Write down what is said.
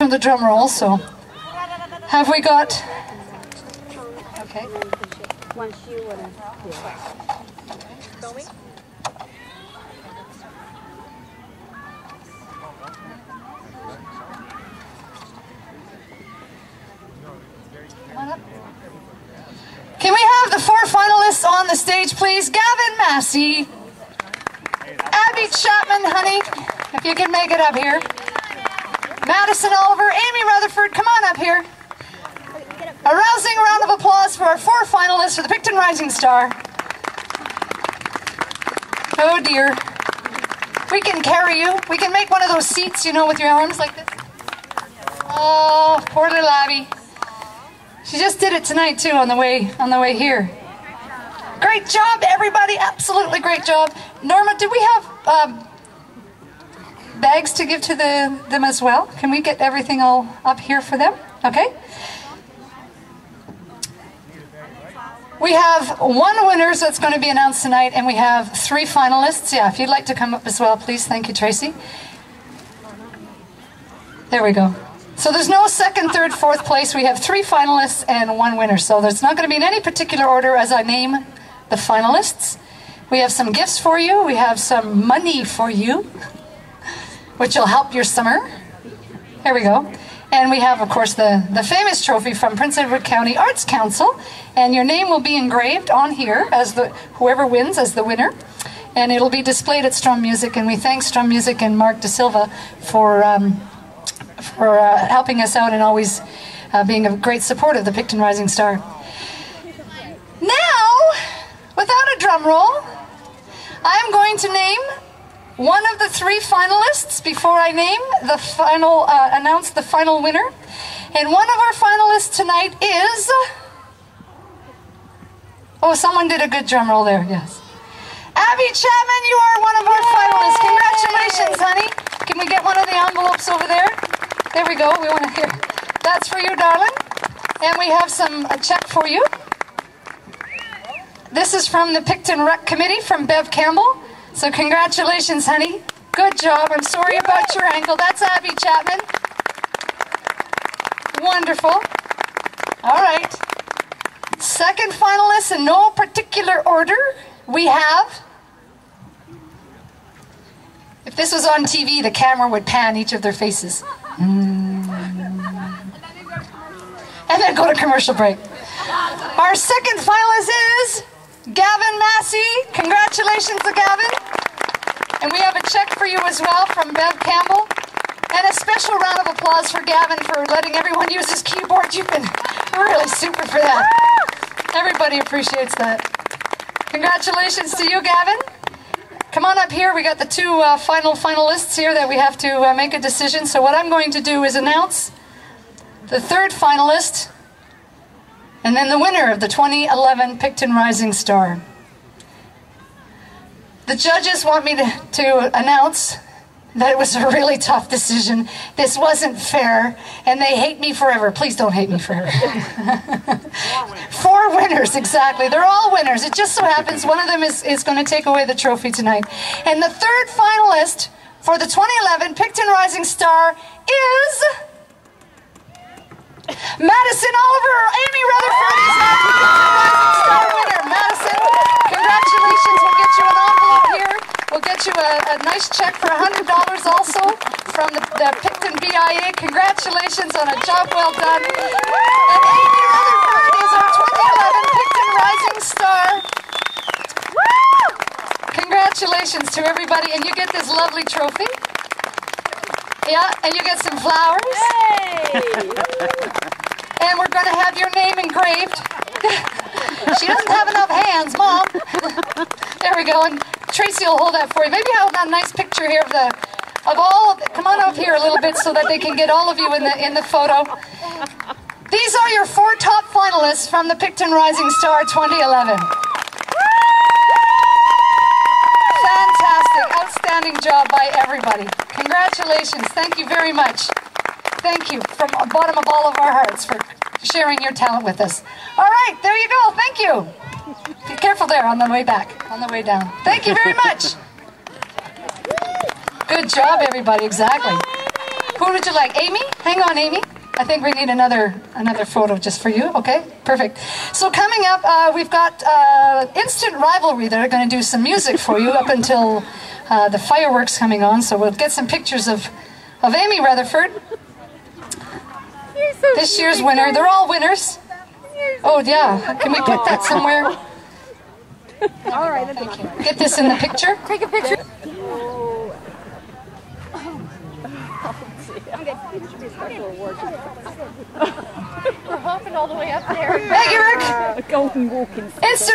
from the drum roll, so have we got... Okay. Come on up. Can we have the 4 finalists on the stage, please? Gavin Massey, Abby Chapman, honey, if you can make it up here. Madison Oliver, Amy Rutherford, come on up here. A rousing round of applause for our 4 finalists for the Picton Rising Star. Oh dear. We can carry you. We can make one of those seats, you know, with your arms like this. Oh, poor little Abby. She just did it tonight too on the way here. Great job, everybody! Absolutely great job. Norma, do we have bags to give to them as well? Can we get everything all up here for them? Okay. We have 1 winner that's going to be announced tonight, and we have 3 finalists. Yeah, if you'd like to come up as well, please. Thank you, Tracy. There we go. So there's no 2nd, 3rd, 4th place. We have 3 finalists and 1 winner. So there's not going to be in any particular order as I name the finalists. We have some gifts for you. We have some money for you, which will help your summer. There we go. And we have, of course, the famous trophy from Prince Edward County Arts Council. And your name will be engraved on here as whoever wins as the winner. And it'll be displayed at Strum Music. And we thank Strum Music and Mark De Silva for helping us out and always being a great support of the Picton Rising Star. Now, without a drum roll, I am going to name one of the 3 finalists before I name the final, announce the final winner. And one of our finalists tonight is... Oh, someone did a good drum roll there, yes. Abby Chapman, you are one of our finalists. Congratulations, honey. Can we get one of the envelopes over there? There we go. We want to hear. That's for you, darling. And we have a check for you. This is from the Picton Rec Committee from Bev Campbell. So congratulations, honey. Good job. I'm sorry about your ankle. That's Abby Chapman. Wonderful. All right. 2nd finalist in no particular order. We have... If this was on TV, the camera would pan each of their faces. And then go to commercial break. Our 2nd finalist is Gavin Massey. Congratulations to Gavin. And we have a check for you as well from Bev Campbell. And a special round of applause for Gavin for letting everyone use his keyboard. You've been really super for that. Everybody appreciates that. Congratulations to you, Gavin. Come on up here. We got the 2 final finalists here that we have to make a decision. So what I'm going to do is announce the 3rd finalist and then the winner of the 2011 Picton Rising Star. The judges want me to announce that it was a really tough decision. This wasn't fair, and they hate me forever. Please don't hate me forever. 4 winners, exactly. They're all winners. It just so happens one of them is going to take away the trophy tonight. And the 3rd finalist for the 2011 Picton Rising Star is... Madison Oliver. Amy Rutherford is now the Picton Rising Star winner. Madison, congratulations. We'll get you an envelope here. We'll get you a nice check for $100 also from the Picton BIA. Congratulations on a job well done. And Amy Rutherford is our 2011 Picton Rising Star. Congratulations to everybody. And you get this lovely trophy. Yeah, and you get some flowers. And we're going to have your name engraved. She doesn't have enough hands, Mom. There we go. And Tracy will hold that for you. Maybe I'll have a nice picture here of all of it. Come on up here a little bit so that they can get all of you in the photo. These are your 4 top finalists from the Picton Rising Star 2011. Fantastic. Outstanding job by everybody. Congratulations. Thank you very much. Thank you from the bottom of all of our hearts for sharing your talent with us. All right, there you go. Thank you. Be careful there on the way back, on the way down. Thank you very much. Good job, everybody. Exactly. Who would you like? Amy? Hang on, Amy. I think we need another photo just for you. Okay, perfect. So coming up, we've got Instant Rivalry that are going to do some music for you up until the fireworks coming on. So we'll get some pictures of Amy Rutherford, this year's winner. They're all winners. Oh yeah, can we put that somewhere? All right, thank you. Get this in the picture. Take a picture. We're hopping all the way up there. Thank you, Rick. Golden walking. Instant